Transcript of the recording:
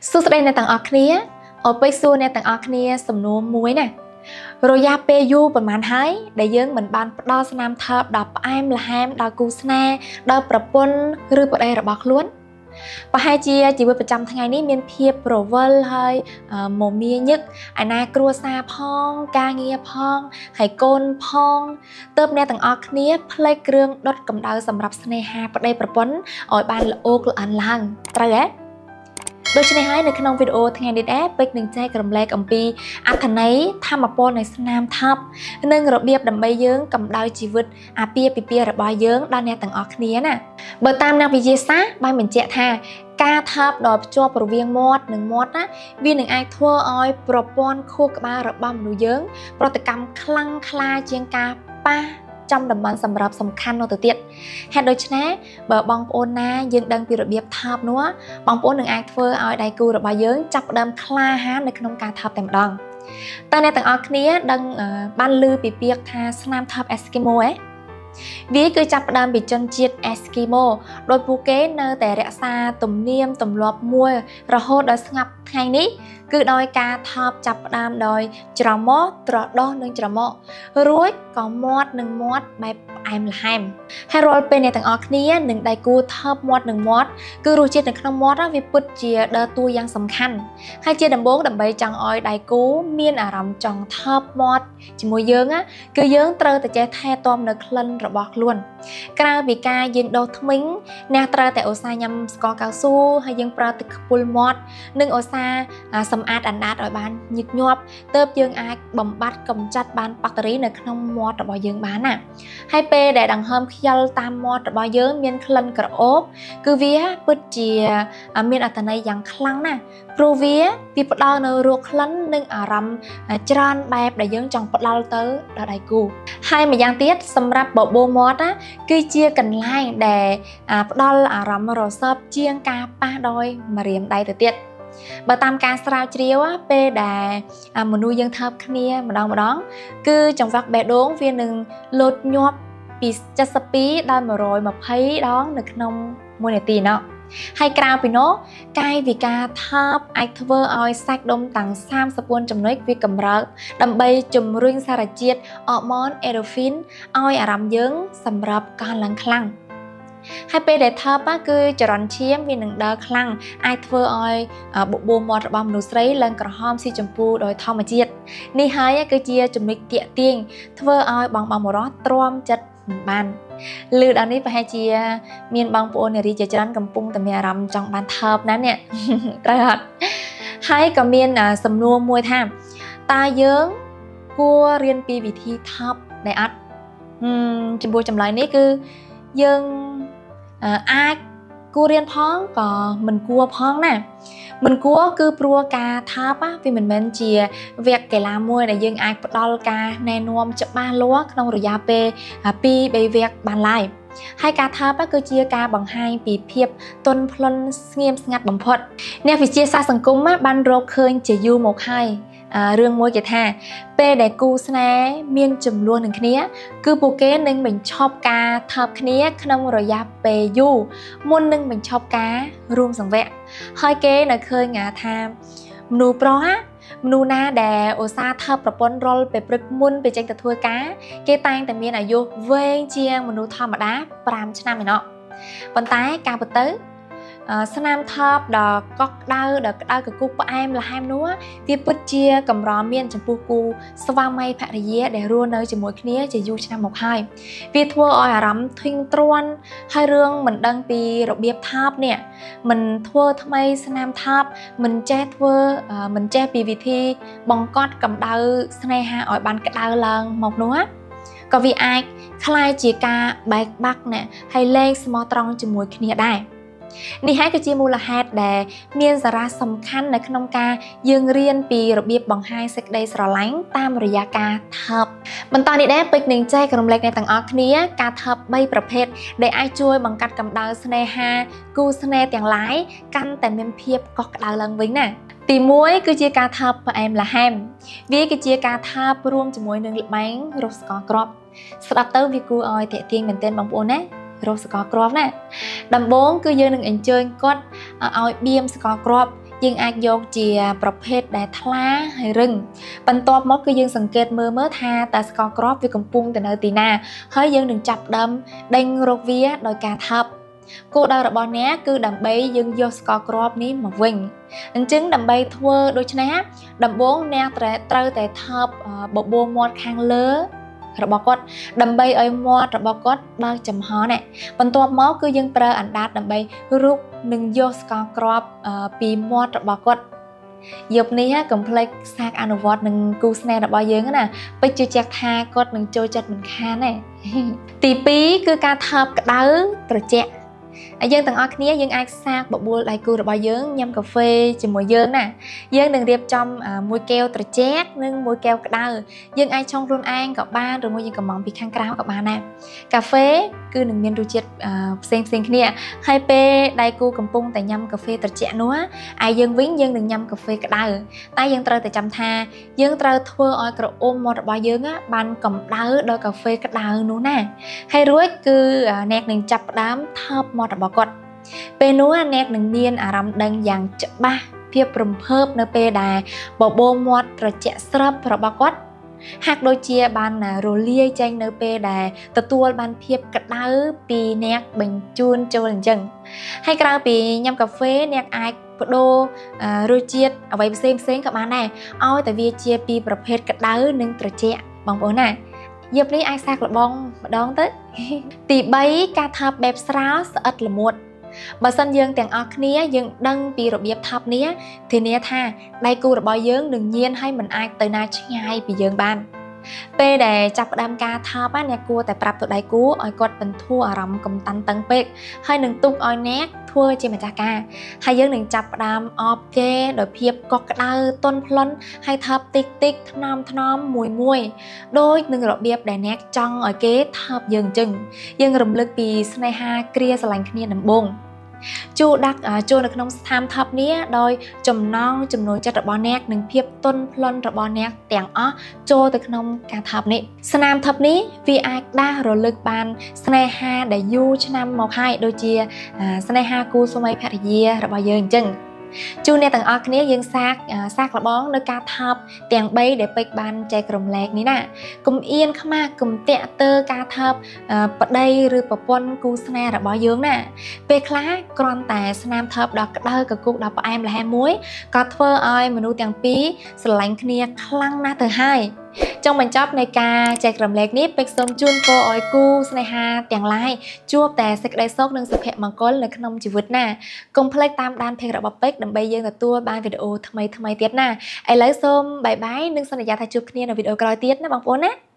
សួស្តីអ្នកទាំងអស់គ្នាអរពេលសួរអ្នកទាំងអស់គ្នាសំណួរមួយណារយៈពេលយូរប៉ុន្មានហើយដែលយើងមិនបានផ្ដល់ស្នាមថើបដល់ផ្អែមល្ហែមដល់គូស្នេហ៍ដល់ប្រពន្ធឬប្តីរបស់ខ្លួនប្រហែលជាជីវិតប្រចាំថ្ងៃនេះមានភាពប្រវល់ហើយមមាញឹកឯណាគ្រួសារផងការងារផងហើយកូនផងទើបអ្នកទាំងអស់គ្នាផ្លេចគ្រឿងដុតកម្ដៅសម្រាប់ស្នេហាប្តីប្រពន្ធឲ្យបានល្អកល្អិនឡើងត្រូវទេដូច្នេះហើយនៅក្នុងវីដេអូថ្ងៃនេះដែរពេជ្រនឹងចែករំលែកអំពីអត្ថន័យធម្មពលនៃស្នាមថប់និងរបៀបដើម្បីយើងកម្ដៅជីវិតអាពាហ៍ពិពាហ៍របស់យើងដល់អ្នកទាំងអស់គ្នាណាបើតាមអ្នកវិទ្យាសាស្ត្របានបញ្ជាក់ថាការថប់ដល់ភ្ជាប់រវាងមាត់និងមាត់ណាវានឹងអាចធ្វើឲ្យប្រព័ន្ធខួរក្បាលរបស់មនុស្សយើងប្រតិកម្មខ្លាំងក្លាជាងការប៉ះចំតំបន់សម្រាប់សំខាន់នោះទៅទៀតហេតុដូច្នេះបើបងប្អូនណាយើងដឹងពីរបៀបថប់នោះបងប្អូននឹងអាចធ្វើឲ្យដៃគូរបស់យើងចាប់ផ្ដើមក្លាហាននៅក្នុងការថប់តែម្ដងតើអ្នកទាំងអស់គ្នាដឹងបានឮពីពាក្យថាស្នាមថប់អេស្គីម៉ូវាគឺចាប់ផ្ដើមពីជនជាតិអេស្គីម៉ូដោយពួកគេនៅតែរក្សាទំនៀមទម្លាប់មួយរហូតដល់ស្ងាប់ថ្ងៃនេះគឺដោយការថប់ចាប់ផ្ដើមដោយច្រមុះត្រដោះនិងច្រមុះរួចក៏មាត់និងមាត់បែបផ្អែមល្ហែមហើយរាល់ពេលអ្នកទាំងអស់គ្នានឹងដៃគូថប់មាត់និងមាត់គឺរសជាតិនៅក្នុងមាត់វាពិតជាដើរតួយ៉ាងសំខាន់ហើយជាដំបូងដើម្បីចង់ឲ្យដៃគូមានអារម្មណ៍ចង់ថប់មាត់ជាមួយយើងគឺយើងត្រូវតែចេះថែទាំនៅក្លិនរបស់ខ្លួនក្រៅពីការយើងដុសធ្មេញអ្នកត្រូវតែឧស្សាហ៍ញ៉ាំស្ករកៅស៊ូហើយយើងប្រើទឹកខ្ពុលមាត់និងឧស្សាហ៍សម្អាតអណ្ដាតឲ្យបានញឹកញាប់ទើបយើងអាចបំបត្តិកម្ចាត់បានបាក់តេរីនៅក្នុងមាត់របស់យើងបានណាហើយពេលដែលដង្ហើមខ្យល់តាមមាត់របស់យើងមានក្លិនក្រអូបគឺវាពិតជាមានអត្ថន័យយ៉ាងខ្លាំងណាស់ព្រោះវាផ្ដល់នៅរសក្លិននិងអារម្មណ៍ច្រើនបែបដែលយើងចង់ផ្ដល់ទៅដល់ដៃគូហើយម្យ៉ាងទៀតសម្រាប់បបោមាត់ណាគឺជាកន្លែងដែលផ្ដល់អារម្មណ៍រសើបជាងការប៉ះដោយម្រាមដៃទៅទៀតបើតាមការស្រាវជ្រាវពេលដែលមនុស្សយើងថើបគ្នាម្ដងគឺចង្វាក់បេះដូងវានឹងលោតញាប់ពី72ដល់120ដងនៅក្នុង1នាទីណោះហើយក្រៅពីនោះកាយវិការថប់អាចធ្វើឲ្យសាច់ដុំទាំង34ចំណុចវាកម្រើកដើម្បីជំរុញសារជាតិអរម៉ូនអេដូហ្វីនឲ្យអារម្មណ៍យើងសម្រាប់កើនឡើងខ្លាំងហើយពេលដែលថប់គឺចរន្តឈាមវានឹងដើរខ្លាំងអាចធ្វើឲ្យបបួរមាត់របស់មនុស្សស្រីឡើងក្រហមស៊ីចម្ពោះដោយធម្មជាតិនេះហើយគឺជាចំណុចទាក់ទាញធ្វើឲ្យបងបរោះទ្រាំចិត្តមិនបានឮដល់នេះប្រហែលជាមានបងប្អូននារីជាច្រើនកំពុងតែមានអារម្មណ៍ចង់បានថើបណាស់នេះត្រូវអត់ហើយក៏មានសំណួរមួយថាតើយើងគួររៀនពីវិធីថើបដែលអត់ចំពោះចម្លើយនេះគឺយើងអាចគួររៀនផងក៏មិនគួរផងណាមិនគួរគឺព្រោះការថើបវាមិនមែនជាវគ្គកីឡាមួយដែលយើងអាចផ្ដល់ការណែនាំច្បាស់លាស់ក្នុងរយៈពេល2-3វគ្គបានឡើយហើយការថើបគឺជាការបង្ហាញពីភាពទន់ភ្លន់ស្ងៀមស្ងាត់បំផុតអ្នកវិទ្យាសាស្ត្រសង្គមបានរកឃើញជាយូរមកហើយរឿងមួយគេថាពេលដែលគូស្នេហ៍មានចំនួននឹងគ្នាគឺពួកគេនឹងបញ្ឈប់ការថើបគ្នាក្នុងរយៈពេលយូរមុននឹងបញ្ឈប់ការរួមសង្វៈហើយគេនៅឃើញថាមនុស្សប្រុសមនុស្សណាដែលឧស្សាហ៍ថើបប្រពន្ធរុលពេលព្រឹកមុនពេលចេញទៅធ្វើការគេតែងតែមានអាយុវែងជាងមនុស្សធម្មតា5ឆ្នាំឯណោះប៉ុន្តែការពិតទៅស្នាមថប់ដល់កក់ក្ដៅដល់ក្ដៅកគុះផ្អែមល្ហែមនោះវាពិតជាកម្រមានចំពោះគូស្វាមីភរិយាដែលរស់នៅជាមួយគ្នាជាយូរឆ្នាំមកហើយវាធ្វើឲ្យអារម្មណ៍ធុញទ្រាន់ហើយរឿងមិនដឹងពីរបៀបថប់នេះមិនធ្វើថ្មីស្នាមថប់មិនចេះពីវិធីបង្កត់កម្ដៅស្នេហាឲ្យបានក្ដៅឡើងមកនោះក៏វាអាចคล้ายជាការបែកបាក់ហើយលែងស្មោះត្រង់ជាមួយគ្នាដែរនេះហើយគឺជាមូលហេតុដែលមានសារៈសំខាន់នៅក្នុងការយើងរៀនពីរបៀបបង្ហាញសេចក្តីស្រឡាញ់តាមរយៈការថើបបន្តនេះដែរពេជ្រនឹងចែករំលែកអ្នកទាំងអស់គ្នាការថើប3ប្រភេទដែលអាចជួយបង្កាត់កម្ដៅស្នេហាគូស្នេហ៍ទាំងឡាយកាន់តែមានភាពកក់ក្ដៅឡើងវិញណាទី1គឺជាការថើបផ្អែមល្ហែមវាគឺជាការថើបរួមជាមួយនឹងល្បែងរស់ស្ករគ្រាប់ស្ដាប់ទៅវាគួរឲ្យទាក់ទាញមែនទែនបងប្អូនណារស់ស្ករគ្រាប់ណាដំបូងគឺយើងនឹងអញ្ជើញគាត់ឲ្យបៀមស្ករគ្រាប់យើងអាចយកជាប្រភេទដែលថ្លាហើយរឹងបន្ទាប់មកគឺយើងសង្កេតមើលថាតើស្ករគ្រាប់វាកំពុងទៅនៅទីណាហើយយើងនឹងចាប់ផ្ដើមដេញរកវាដោយការថប់គោលដៅរបស់អ្នកគឺដើម្បីយើងយកស្ករគ្រាប់នេះមកវិញអញ្ចឹងដើម្បីធ្វើដូច្នេះដំបូងអ្នកត្រូវតែថប់បបួរមាត់ខាងលើរបស់គាត់ដើម្បីឲ្យមាត់របស់គាត់បើកចំហនេះបន្ទាប់មកគឺយើងប្រើអណ្ដាតដើម្បីរុកនិងយកស្ករគ្រាប់ពីមាត់របស់គាត់យប់នេះកុំភ្លេចសាកអនុវត្តនឹងគូស្នេហ៍របស់យើងណាពេចជឿជាក់ថាគាត់នឹងចូលចិត្តមិនខានទេទី2គឺការថើបក្តៅត្រជាក់ហើយយើងទាំងអស់គ្នាយើងអាចសាកបបួលដៃគូរបស់យើងញ៉ាំកាហ្វេជាមួយយើងណាយើងនឹងរៀបចំមួយកែវត្រជាក់និងមួយកែវក្តៅយើងអាចឆុងខ្លួនឯងក៏បានឬមួយយើងកំងពីខាងក្រៅក៏បានដែរកាហ្វេគឺនឹងមានរសជាតិផ្សេងគ្នាហើយពេលដៃគូកំពុងតែញ៉ាំកាហ្វេត្រជាក់នោះហើយយើងវិញយើងនឹងញ៉ាំកាហ្វេក្តៅតែយើងត្រូវតែចាំថាយើងត្រូវធ្វើឲ្យក្រអូបមាត់របស់យើងបានកម្ដៅដល់កាហ្វេក្តៅនោះណាហើយរួចគឺអ្នកនឹងចាប់ផ្ដើមថើបមាត់របស់គាត់ពេលនោះអ្នកនឹងមានអារម្មណ៍ដឹងយ៉ាងច្បាស់ភាពរំភើបនៅពេលដែលបបោមាត់ត្រជាក់ស្រាប់របស់គាត់ហាក់ដូចជាបានរលាយចេញនៅពេលដែលទទួលបានភាពក្តៅពីអ្នកបញ្ជូនចូលអញ្ចឹងហើយក្រៅពីញ៉ាំកាហ្វេអ្នកអាចបដូររសជាតិអ្វីផ្សេងក៏បានដែរឲ្យតែវាជាពីប្រភេទក្តៅនិងត្រជាក់បងប្អូនណាយប់នេះអាចសាកល្បងម្ដងទៅទី3ការថើបបែបស្រាលស្អិតល្មួតបើសិនយើងទាំងអស់គ្នាយើងដឹងពីរបៀបថប់នេះធានាថាដៃគូរបស់យើងនឹងញៀនហើយមិនអាចទៅណាឆ្ងាយពីយើងបានពេលដែលចាប់ផ្ដើមការថប់អ្នកគួរតែប្រាប់ទៅដៃគូឲ្យគាត់បន្ធូរអារម្មណ៍កំតាន់តឹងពេកហើយនឹងទុកឲ្យអ្នកធ្វើជាម្ចាស់ការហើយយើងនឹងចាប់ផ្ដើមអបគេដោយភាពកក់ក្ដៅទន់ភ្លន់ហើយថប់តិចថ្នមមួយដូចនឹងរបៀបដែលអ្នកចង់ឲ្យគេថប់យើងអញ្ចឹងយើងរំលឹកពីស្នេហាគ្រាស្រឡាញ់គ្នាដំបូងជួដាក់ចូលនៅក្នុងស្ថានថប់នេះដោយចំណងចំណូលចិត្តរបស់អ្នកនិងភាពទន់ភ្លន់របស់អ្នកទាំងអស់ចូលទៅក្នុងការថប់នេះស្នាមថប់នេះវាអាចដាស់រលឹកបានស្នេហាដែលយូរឆ្នាំមកហើយដូចជាស្នេហាគូស្វាមីភរិយារបស់យើងអញ្ចឹងជួនអ្នកទាំងអស់គ្នាយើងសាកល្បងនៅការថប់ទាំង3ដែលពេចបានចែករំលែកនេះណាកុំអៀនខ្មាស់កុំតាក់ទើការថប់ប្តីឬប្រពន្ធគូស្នេហ៍របស់យើងណាពេលខ្លះគ្រាន់តែស្នាមថប់ដ៏ក្តៅកគុកដ៏ផ្អែមល្ហែមមួយក៏ធ្វើឲ្យមនុស្សទាំងពីរស្រឡាញ់គ្នាខ្លាំងណាស់ទៅហើយចុងបញ្ចប់នៃការចែករំលែកនេះពេចសូមជូនពរឲ្យគូស្នេហាទាំងឡាយជួបតែសេចក្តីសុខនិងសុភមង្គលនៅក្នុងជីវិតណាកុំភ្លេចតាមដានเพจរបស់ពេចដើម្បីយើងទទួលបានវីដេអូថ្មីទៀតណាឥឡូវសូមបាយបាយនិងសន្យាថាជួបគ្នានៅវីដេអូក្រោយទៀតណាបងប្អូនណា